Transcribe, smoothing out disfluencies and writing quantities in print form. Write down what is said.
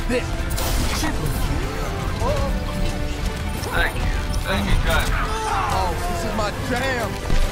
There. Thank you. Thank you, guys. Oh, this is my jam.